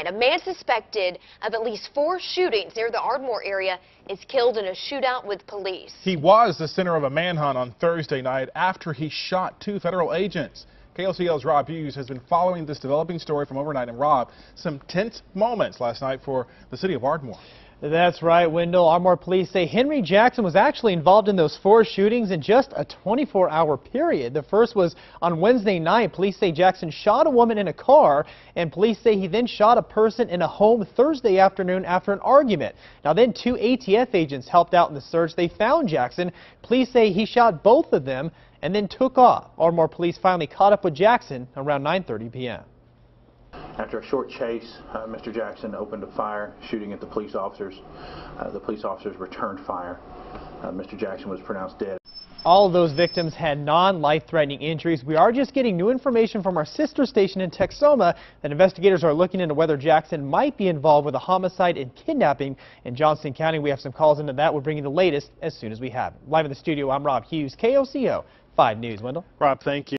tonight. A man suspected of at least 4 shootings near the Ardmore area is killed in a shootout with police. He was the center of a manhunt on Thursday night after he shot 2 federal agents. KOCO's Rob Hughes has been following this developing story from overnight. And Rob, some tense moments last night for the city of Ardmore. That's right, Wendell. Ardmore police say Henry Jackson was actually involved in those 4 shootings in just a 24-hour period. The first was on Wednesday night. Police say Jackson shot a woman in a car, and police say he then shot a person in a home Thursday afternoon after an argument. Now then 2 ATF agents helped out in the search. They found Jackson. Police say he shot both of them and then took off. Ardmore police finally caught up with Jackson around 9:30 p.m. After a short chase, Mr. Jackson opened a fire, shooting at the police officers. The police officers returned fire. Mr. Jackson was pronounced dead. All of those victims had non-life-threatening injuries. We are just getting new information from our sister station in Texoma that investigators are looking into whether Jackson might be involved with a homicide and kidnapping in Johnston County. We have some calls into that. We'll bring you the latest as soon as we have it. Live in the studio, I'm Rob Hughes, KOCO 5 News. Wendell? Rob, thank you.